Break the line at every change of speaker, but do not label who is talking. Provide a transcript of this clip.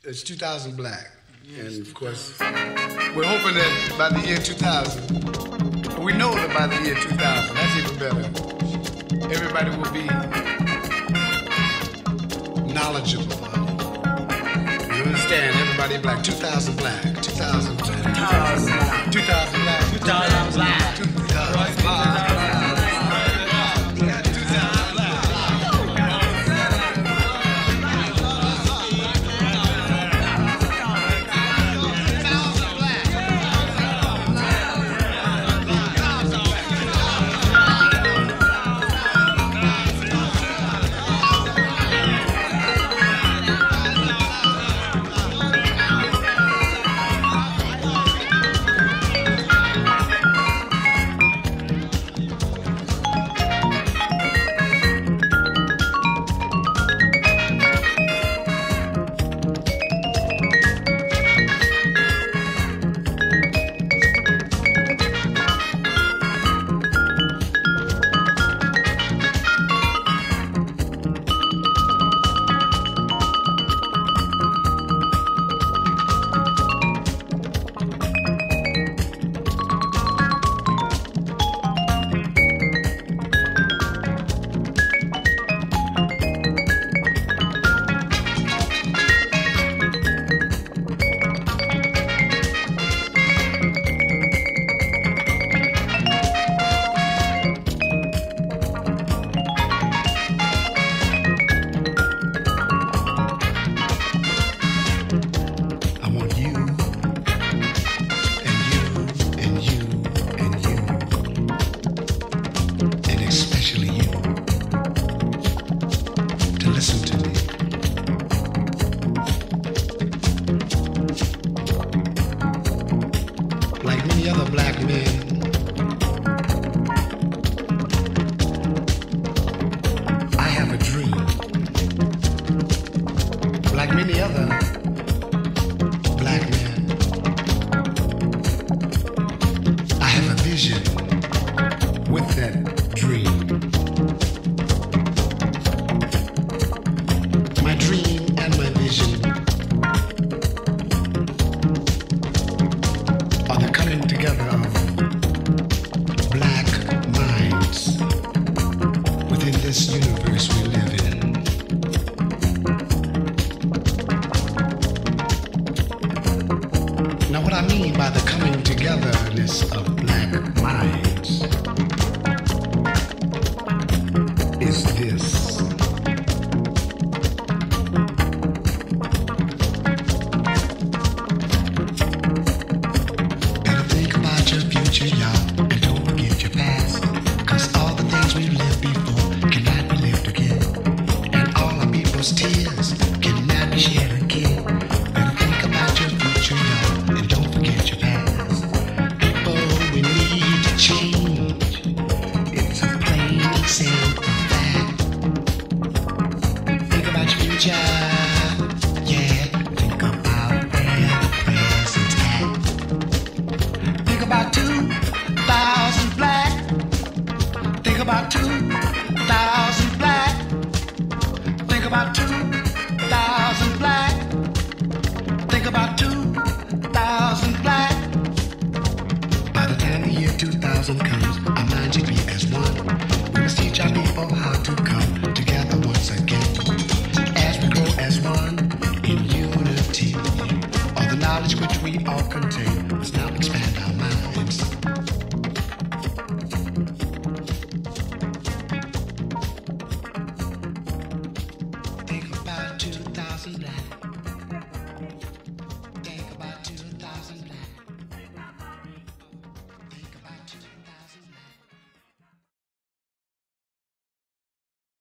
It's 2000 black. And of course, we're hoping that by the year 2000, we know that by the year 2000, that's even better, everybody will be knowledgeable. You understand? Everybody black. 2000 black. 2000 black. 2000 black. 2000 black. 2000 black. 2000 black.
Which we all contain is now